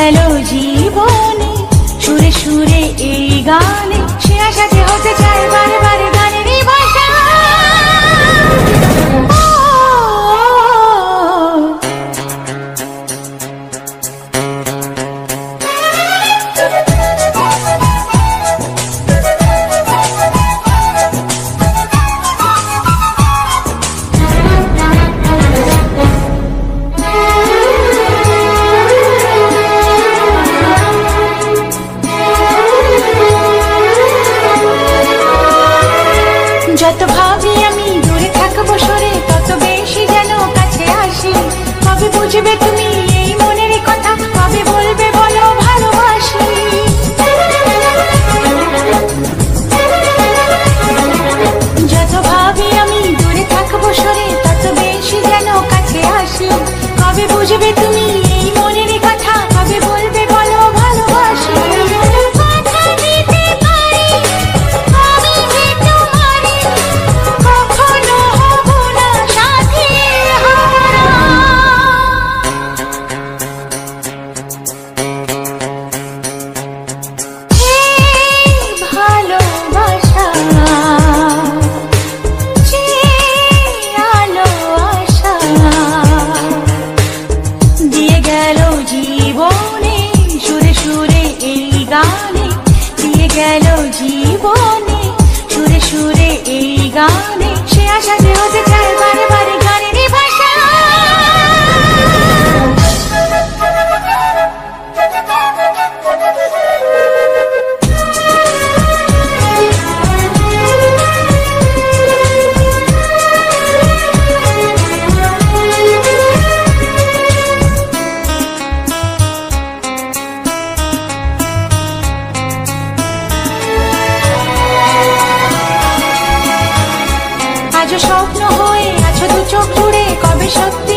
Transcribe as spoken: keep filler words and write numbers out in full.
গেল জীবনে সুরে সুরে এই গানে, সে আশাতে হতে চায় বারে বারে গানেরই ভাষা। যত ভাবি আমি দূরে থাকবো সরে, তত বেশি যেন কাছে আসি। কবে বুঝবে তুমি এই মনের কথা, কবে বলবে বলো ভালোবাসি। যত ভাবি আমি দূরে থাকবো সরে, তত বেশি যেন কাছে আসি। কবে বুঝবে তুমি এই মনের কথা, কবে বলবে বলো ভালোবাসি। গেল জীবনে সুরে সুরে এই গানে, সে আশাতে হতে চায় বারে বারে গানেরই ভাষা। আজ স্বপ্ন হয়ে আছো দু চোখ জুড়ে, কবে সত্যি